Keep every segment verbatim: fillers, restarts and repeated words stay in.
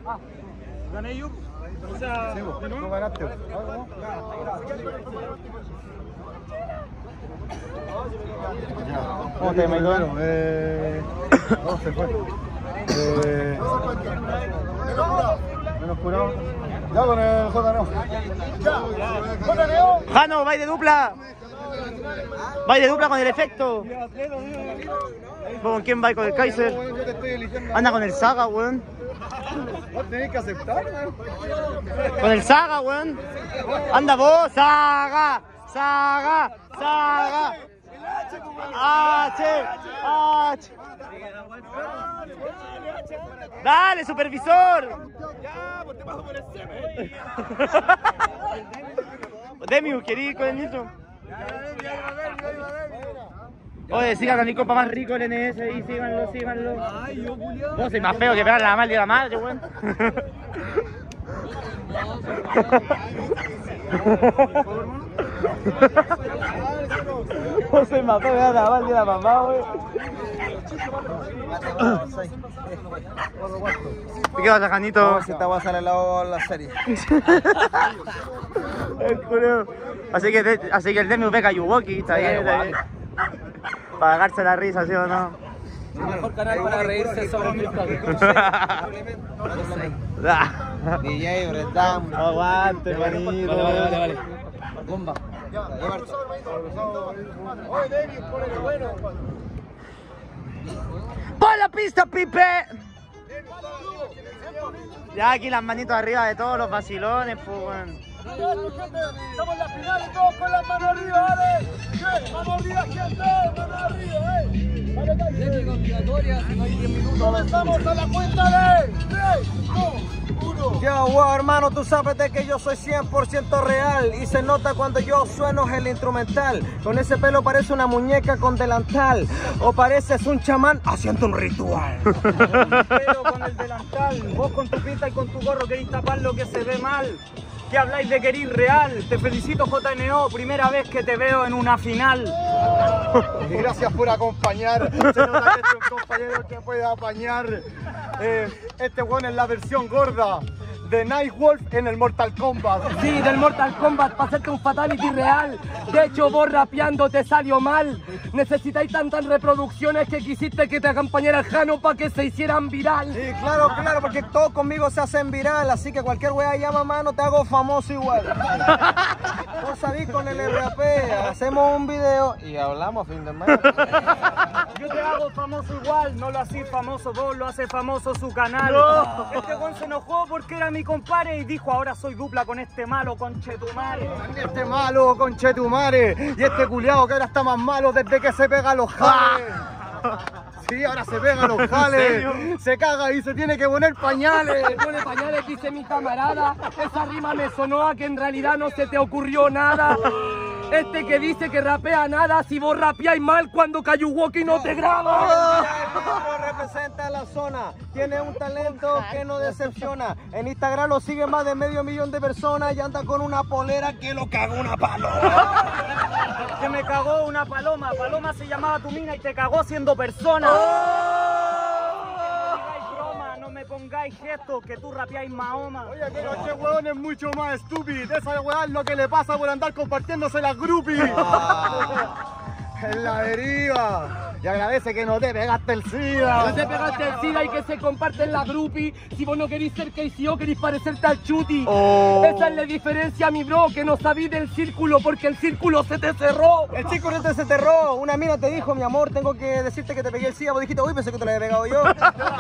¿Gané yo? O sea, sí, vos, ¿de nuevo? tú ganaste. ¿Cómo te llamas, Maicon? Eh... No, se fue. Eh... Menos curado. Ya con el J Neo. ¡J Neo! Jano, vais de dupla. Vais de dupla con el efecto. ¿Con quién vais? ¿Con el Kaiser? Yo te estoy eligiendo. Anda con el Saga, weón. Vos tenés que aceptar, weón. Con el Saga, weón. Anda vos, Saga. Saga. Saga. H. H. Dale, supervisor. Ya, pues te paso por el semen. Demiu, ¿querés ir con el Nilton? Oye, sigan a mi compa más rico el N S ahí, síganlo, síganlo. Ay, yo, Julián. Vos sois más feo que pegarle a la madre de la madre, weón. Vos sois más feo que pegarle a la madre de la mamá, weón. ¿Qué pasa, Janito? No, si esta va a salir la, la serie. El culo. Así que, de, así que el Demi beca Yuwoki, está bien, está bien. Para cagarse la risa, ¿sí o no? El mejor canal para reírse sobre TikTok. D J Bredam. Aguante, manito. Vale, vale, vale, vale. Bomba. ¡Pon la pista, Pipe! Ya aquí las manitos arriba de todos los vacilones, pues, weón. Estamos en la final y todos con las manos arriba, ¿vale? ¡Vamos arriba, gente! ¡Manos arriba, eh! ¡Vale, técnica obligatoria, si no hay diez minutos! ¡Comenzamos a la cuenta de tres, dos, uno! Yo, wow, hermano, tú sabes de que yo soy cien por ciento real y se nota cuando yo sueno el instrumental. Con ese pelo parece una muñeca con delantal o pareces un chamán haciendo un ritual. Pero con el delantal, vos con tu pinta y con tu gorro queréis tapar lo que se ve mal. ¿Qué habláis de querer real? Te felicito, J N O, primera vez que te veo en una final. Y gracias por acompañar. Se nota que este es un compañero que puede apañar. Eh, este weón es la versión gorda de Nightwolf en el Mortal Kombat. Sí, del Mortal Kombat, para hacerte un fatality real. De hecho, vos rapeando te salió mal. Necesitáis tantas reproducciones que quisiste que te acompañara el Jano para que se hicieran viral. Sí, claro, claro, porque todos conmigo se hacen viral, así que cualquier wea llama, mano, te hago famoso igual. Vos sabés, con el R A P, hacemos un video y hablamos fin de semana. Yo te hago famoso igual, no lo hacís famoso vos, lo hace famoso su canal. No. Este weón se enojó porque era mi compadre y dijo, ahora soy dupla con este malo conchetumare. Este malo, conchetumare. Y este culiao que ahora está más malo desde que se pega los jales. Sí, ahora se pega los jales. Se caga y se tiene que poner pañales. Se pone pañales, dice mi camarada. Esa rima me sonó a que en realidad no se te ocurrió nada. Este que dice que rapea nada, si vos rapeáis mal cuando Kayuwoki no te graba. El negro representa la zona, tiene un talento que no decepciona. En Instagram lo sigue más de medio millón de personas y anda con una polera que lo cagó una paloma. Que me cagó una paloma. Paloma se llamaba tu mina y te cagó siendo persona. No me pongáis gestos que tú rapeáis Mahoma. Oye, pero este weón es mucho más estúpido. Esa weá es lo que le pasa por andar compartiéndose las groupies. En la deriva. Y agradece que no te pegaste el SIDA. No te pegaste el SIDA y que se comparten la groupie. Si vos no querís ser K C O, querís parecerte al Chuti. Oh. Esa es la diferencia, mi bro, que no sabís del círculo porque el círculo se te cerró. El chico no te se cerró. Una mina te dijo, mi amor, tengo que decirte que te pegué el SIDA. Vos dijiste, uy, pensé que te lo había pegado yo.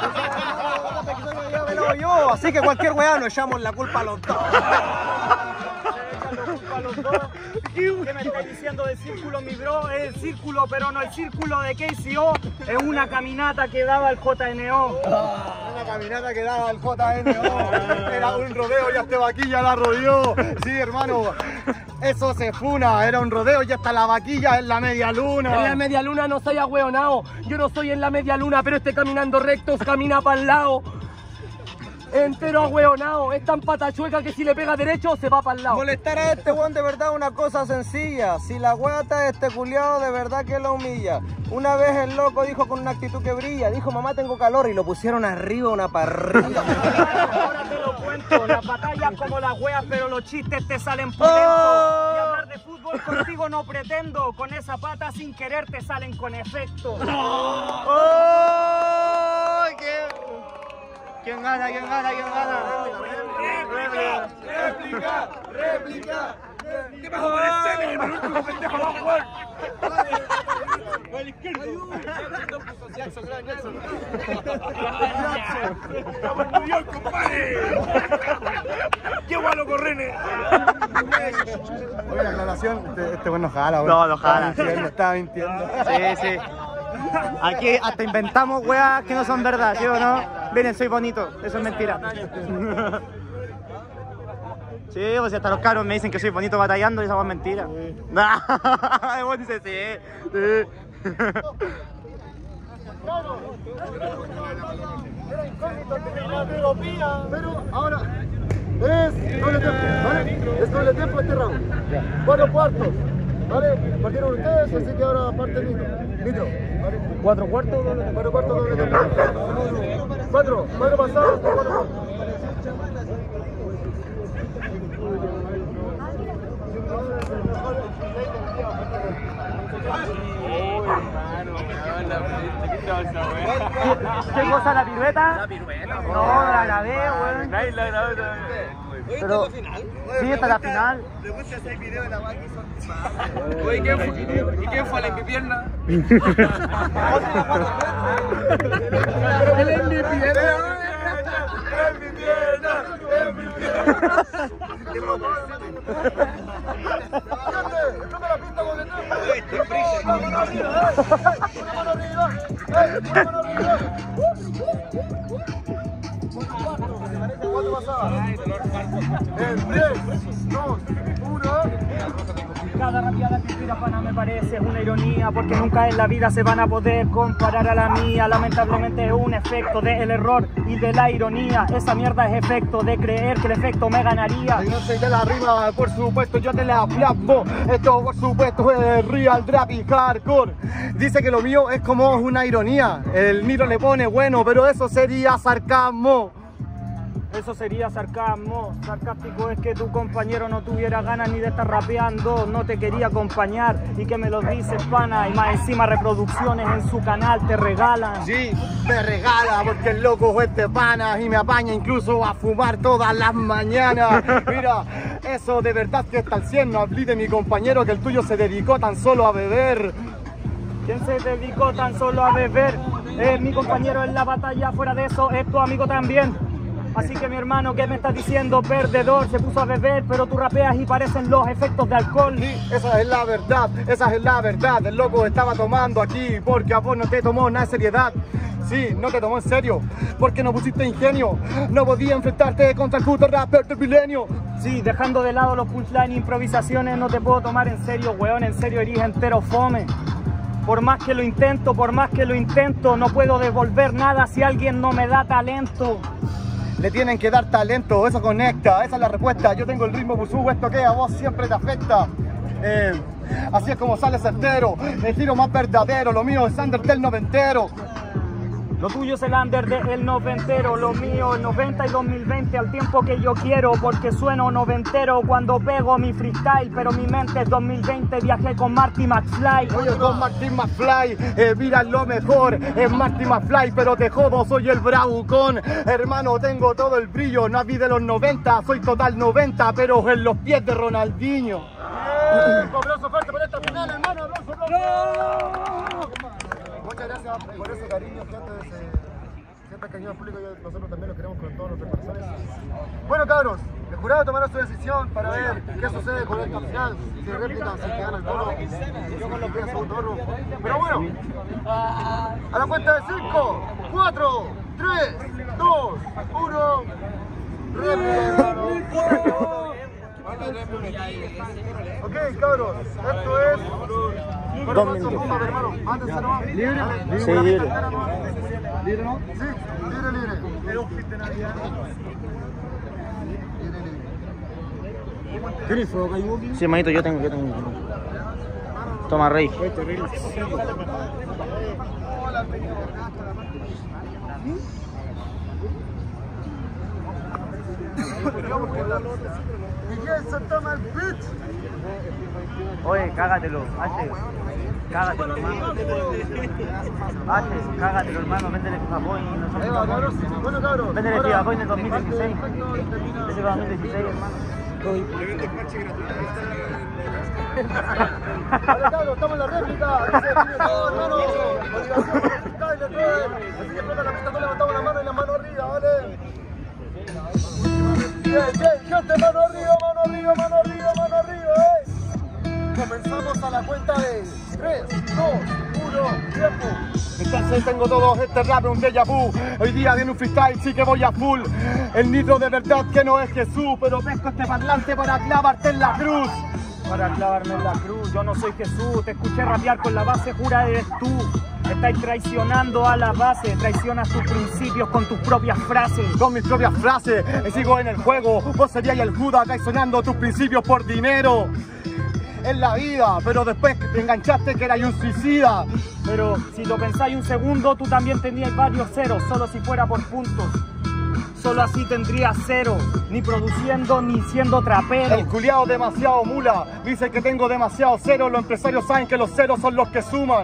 yo. Así que cualquier weá nos echamos la culpa a los dos. A los dos. ¿Qué me estás diciendo del círculo, mi bro? Es el círculo, pero no el círculo de K C O. Es una caminata que daba el J N O. Una caminata que daba el J N O. Era un rodeo y hasta vaquilla la rodeó. Sí, hermano. Eso se funa. Era un rodeo y hasta la vaquilla en la media luna. En la media luna no soy agüeonao. Yo no soy en la media luna, pero este caminando rectos camina para el lado. Entero agüeonao, es tan patachueca que si le pega derecho se va para el lado. Molestar a este weón de verdad una cosa sencilla. Si la guata de este culiao de verdad que la humilla. Una vez el loco dijo con una actitud que brilla, dijo mamá tengo calor y lo pusieron arriba una parrilla. cuento. Las batallas como las weas, pero los chistes te salen por dentro. Y hablar de fútbol contigo no pretendo. Con esa pata sin querer te salen con efecto. ¡Oh! ¿Qué? ¿Quién gana? ¿Quién gana? ¿Quién gana? ¡Réplica! ¡Réplica! ¡Réplica! ¿Qué pasó con el semen? El último pendejo va a jugar. ¡Estamos en New York, compadre! ¡Qué gualo correne! Oye, la aclaración, este, este bueno jala, güey. No, no jala. Estaba mintiendo, estaba mintiendo. Sí, sí. Aquí hasta inventamos weas que no son verdad, ¿sí o no? Miren, soy bonito, eso es mentira. Sí, pues hasta los caros me dicen que soy bonito batallando y esa es mentira. Nah, vos dices sí, sí. Era incógnito terminar de Europea, pero ahora es doble tiempo, ¿vale? Es doble tiempo este round. Cuatro cuartos, ¿vale? Partieron ustedes, así que ahora parte Nitro. Nitro, ¿vale? Cuatro cuartos, doble tiempo. Cuatro cuartos, doble tiempo. Cuatro, cuatro pasados, cuatro cuartos. ¿Qué cosa, la pirueta? La pirueta. No, la grabé, weón. Nadie la grabó todavía. Pero, sí, hasta la final. Oye, ¿quién fue? ¿Y quién fue en mi pierna? Él es mi pierna. ¡Es mi pierna! ¡Es mi pierna! ¡Toma la pista con el tiempo! ¡La mano arriba! ¡La mano arriba! ¡La mano arriba! ¿Cuánto pasaba? En tres, dos, uno. Cada rabiada que tira pana me parece una ironía, porque nunca en la vida se van a poder comparar a la mía. Lamentablemente es un efecto del error y de la ironía. Esa mierda es efecto de creer que el efecto me ganaría. Y no sé de la rima, por supuesto yo te la plasmo. Esto por supuesto es real trap y hardcore. Dice que lo mío es como una ironía. El Nitro le pone bueno, pero eso sería sarcasmo. Eso sería sarcasmo. Sarcástico es que tu compañero no tuviera ganas ni de estar rapeando, no te quería acompañar y que me lo dices, pana, y más encima reproducciones en su canal te regalan. Sí, me regala porque el loco es este pana y me apaña incluso a fumar todas las mañanas. Mira, eso de verdad que está al cien. No hablé de mi compañero que el tuyo se dedicó tan solo a beber. ¿Quién se dedicó tan solo a beber? Es mi compañero en la batalla, fuera de eso es tu amigo también. Así que mi hermano, ¿qué me estás diciendo? Perdedor, se puso a beber, pero tú rapeas y parecen los efectos de alcohol. Sí, esa es la verdad, esa es la verdad. El loco estaba tomando aquí porque a vos no te tomó nada de seriedad. Sí, no te tomó en serio, porque no pusiste ingenio. No podía enfrentarte contra el puto rapper del milenio. Sí, dejando de lado los punchlines e improvisaciones, no te puedo tomar en serio, weón, en serio eres entero fome. Por más que lo intento, por más que lo intento, no puedo devolver nada si alguien no me da talento. Le tienen que dar talento, eso conecta, esa es la respuesta. Yo tengo el ritmo, por supuesto que a vos siempre te afecta. Eh, así es como sale certero, el tiro más verdadero, lo mío es under del noventero. Lo tuyo es el under del noventero, lo mío el noventa y dos mil veinte al tiempo que yo quiero, porque sueno noventero cuando pego mi freestyle, pero mi mente es dos mil veinte, viajé con Marty McFly. Oye, con Marty McFly, eh, mira lo mejor, es Marty McFly, pero te jodo, soy el bravucón. Hermano, tengo todo el brillo, no vi de los noventa, soy total noventa, pero en los pies de Ronaldinho. ¡Eh! Un abrazo fuerte por esta final, hermano, abrazo, abrazo. Muchas gracias por ese cariño, gente. Siempre cariño al público y nosotros también lo queremos con todos nuestros corazones. Bueno, cabros, el jurado tomará su decisión para ver qué sucede con esta final. Si replican, si quedan el toro, yo con los pies segundo oro. Pero bueno, a la cuenta de cinco, cuatro, tres, dos, uno. Replican. Ok, cabros, esto es. Dos minutos. Mándense nomás. ¿Libre? Sí, libre. ¿Libre no? Sí, libre, libre. Era un fit de Navidad. Libre, libre. ¿Tienes fuego, Kayuki? Sí, manito, yo tengo, yo tengo. Toma, rey. ¿Y quién se toma el beat? Oye, cágatelo, H. Cágatelo, hermano. H, cágatelo, hermano. Véndele FIFA Boy y nosotros. Ahí va, cabros. Bueno, cabros. Véndele FIFA Boy en el dos mil dieciséis. Ese va dos mil dieciséis, hermano. Vale, cabros, estamos en la réplica. Aquí se define todo, hermano. Motivación, freestyle, brother. Así que explota la pista, todos levantamos la mano y la mano arriba, ¿vale? Bien, bien, gente, mano arriba, mano arriba, mano arriba, mano arriba, eh. Comenzamos a la cuenta de tres, dos, uno, tiempo. Entonces tengo todo este rap, un déjà vu. Hoy día viene un freestyle, sí que voy a full. El nitro de verdad que no es Jesús, pero pesco este parlante para clavarte en la cruz. Para clavarme en la cruz, yo no soy Jesús, te escuché rapear con la base, jura eres tú. Estáis traicionando a la base, traicionas tus principios con tus propias frases. Con mis propias frases, y sigo en el juego. Vos serías el Judas traicionando tus principios por dinero. En la vida, pero después te enganchaste que eras un suicida. Pero si lo pensáis un segundo, tú también tenías varios ceros, solo si fuera por puntos. Solo así tendrías cero, ni produciendo ni siendo trapero. El culiao demasiado mula, dice que tengo demasiado cero. Los empresarios saben que los ceros son los que suman.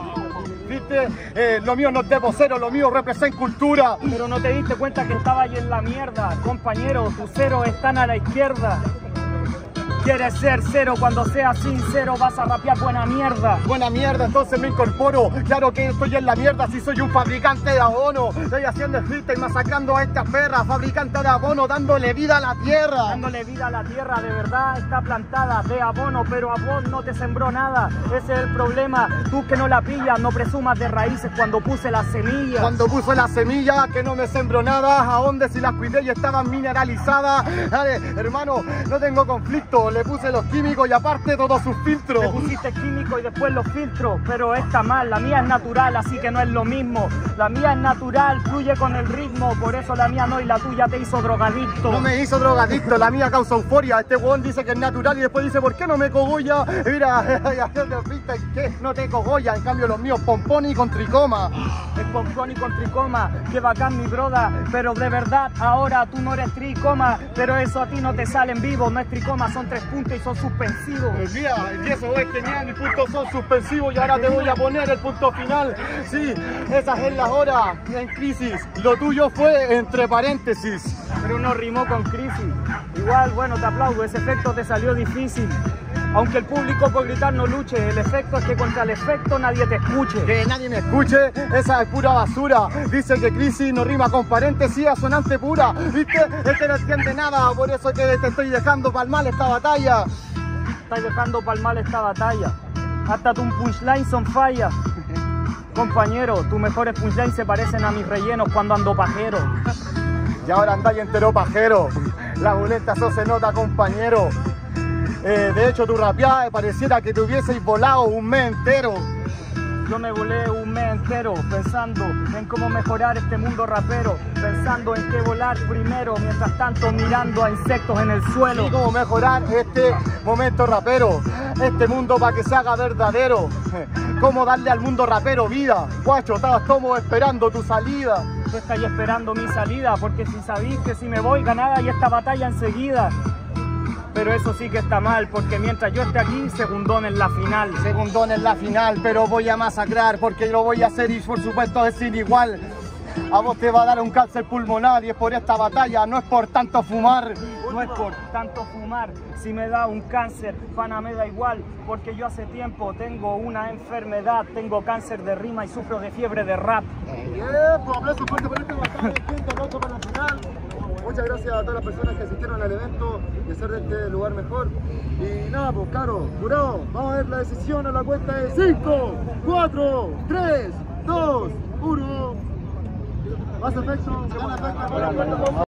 ¿Viste? Eh, lo mío no es debo cero, lo mío representa cultura. Pero no te diste cuenta que estaba ahí en la mierda. Compañero, tus ceros están a la izquierda. Quieres ser cero, cuando seas sincero vas a rapear buena mierda. Buena mierda, entonces me incorporo. Claro que estoy en la mierda si soy un fabricante de abono. Estoy haciendo freestyle masacrando a esta perra. Fabricante de abono dándole vida a la tierra. Dándole vida a la tierra, de verdad está plantada de abono, pero abono no te sembró nada. Ese es el problema, tú que no la pillas, no presumas de raíces cuando puse las semillas. Cuando puse la semilla que no me sembró nada, a dónde si las cuidé y estaban mineralizadas. Dale, hermano, no tengo conflicto. Le puse los químicos y aparte todos sus filtros. Le pusiste químico y después los filtros, pero está mal, la mía es natural, así que no es lo mismo. La mía es natural, fluye con el ritmo, por eso la mía no y la tuya te hizo drogadicto. No me hizo drogadicto, la mía causa euforia. Este huevón dice que es natural y después dice, ¿por qué no me cogolla? Mira, que no te cogolla, en cambio los míos pompón y con tricoma. Es pompón y con tricoma, qué bacán mi broda, pero de verdad ahora tú no eres tricoma, pero eso a ti no te sale en vivo, no es tricoma, son tres puntos y son suspensivos. Mira, y eso es genial, mis puntos son suspensivos y ahora te voy a poner el punto final. Sí, esa es la hora en crisis, lo tuyo fue entre paréntesis. Pero no rimó con crisis. Igual, bueno, te aplaudo, ese efecto te salió difícil. Aunque el público por gritar no luche, el efecto es que contra el efecto nadie te escuche. Que nadie me escuche, esa es pura basura. Dice que crisis no rima con paréntesis, asonante pura. ¿Viste? Este no entiende nada, por eso que te estoy dejando pa'l mal esta batalla. Estás dejando pa'l mal esta batalla. Hasta tus punchlines son fallas. Compañero, tus mejores punchlines se parecen a mis rellenos cuando ando pajero. Y ahora andáis entero pajero. La boleta eso se nota, compañero. Eh, de hecho, tu rapeada pareciera que te hubieseis volado un mes entero. Yo me volé un mes entero pensando en cómo mejorar este mundo rapero, pensando en qué volar primero, mientras tanto mirando a insectos en el suelo. Y cómo mejorar este momento rapero, este mundo para que se haga verdadero. Cómo darle al mundo rapero vida. Guacho, estabas como esperando tu salida. Tú estás esperando mi salida, porque si sabís que si me voy ganada y esta batalla enseguida. Pero eso sí que está mal, porque mientras yo esté aquí, segundón en la final. Segundón en la final, pero voy a masacrar, porque lo voy a hacer y por supuesto es sin igual. A vos te va a dar un cáncer pulmonar y es por esta batalla, no es por tanto fumar. No es por tanto fumar, si me da un cáncer, pana me da igual, porque yo hace tiempo tengo una enfermedad, tengo cáncer de rima y sufro de fiebre de rap. Bien, pues aplauso fuerte por esta batalla, punto loco para la final. Muchas gracias a todas las personas que asistieron al evento y hacer de este lugar mejor. Y nada, pues claro, jurado, vamos a ver la decisión a la cuenta de cinco, cuatro, tres, dos, uno. Más efecto, más efecto.